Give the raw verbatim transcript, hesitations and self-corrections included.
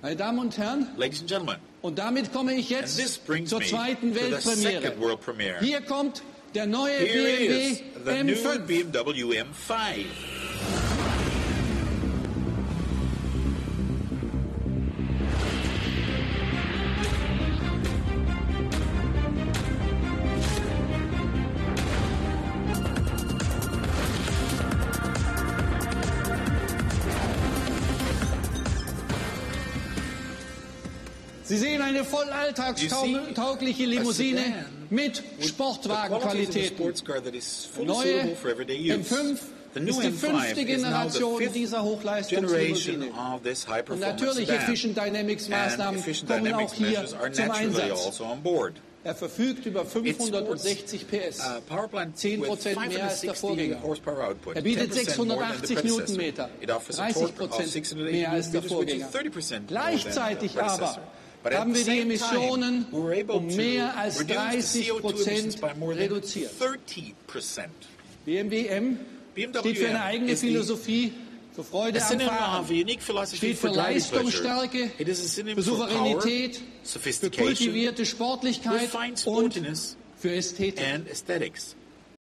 Meine Damen und Herren, Ladies and gentlemen, und damit komme ich jetzt and this brings zur me zweiten to the Weltpremiere. second world premiere. Hier kommt der neue Here B M W is the M new fünf. B M W M five. Sie sehen eine voll alltagstaugliche Limousine mit Sportwagenqualitäten. Der neue M fünf ist die fünfte Generation dieser Hochleistungslimousine. Und natürlich Efficient Dynamics Maßnahmen kommen auch hier zum Einsatz. Er verfügt über fünfhundertsechzig P S, zehn Prozent mehr als der Vorgänger. Er bietet sechshundertachtzig Newtonmeter, dreißig Prozent mehr als der Vorgänger. Gleichzeitig aber haben wir die Emissionen um mehr als dreißig Prozent reduziert. B M W M steht für eine eigene Philosophie, für Freude am Fahren, steht für Leistungsstärke, für Souveränität, für kultivierte Sportlichkeit und für Ästhetik.